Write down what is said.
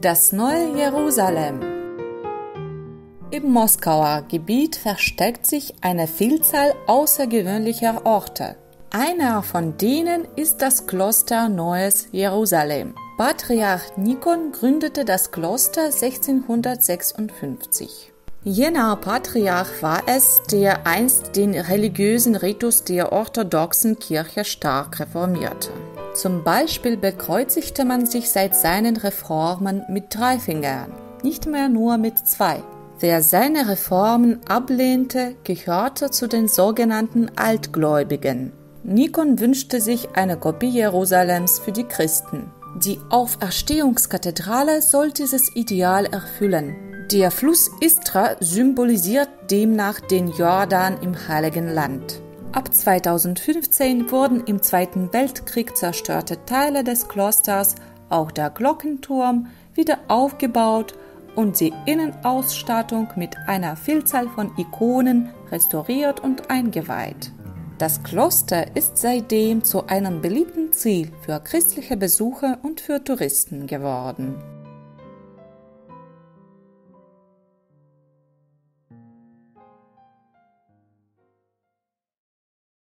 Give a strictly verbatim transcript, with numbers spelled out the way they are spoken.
Das neue Jerusalem. Im Moskauer Gebiet versteckt sich eine Vielzahl außergewöhnlicher Orte. Einer von denen ist das Kloster Neues Jerusalem. Patriarch Nikon gründete das Kloster sechzehnhundertsechsundfünfzig. Jener Patriarch war es, der einst den religiösen Ritus der orthodoxen Kirche stark reformierte. Zum Beispiel bekreuzigte man sich seit seinen Reformen mit drei Fingern, nicht mehr nur mit zwei. Wer seine Reformen ablehnte, gehörte zu den sogenannten Altgläubigen. Nikon wünschte sich eine Kopie Jerusalems für die Christen. Die Auferstehungskathedrale soll dieses Ideal erfüllen. Der Fluss Istra symbolisiert demnach den Jordan im Heiligen Land. Ab zweitausendfünfzehn wurden im Zweiten Weltkrieg zerstörte Teile des Klosters, auch der Glockenturm, wieder aufgebaut und die Innenausstattung mit einer Vielzahl von Ikonen restauriert und eingeweiht. Das Kloster ist seitdem zu einem beliebten Ziel für christliche Besucher und für Touristen geworden.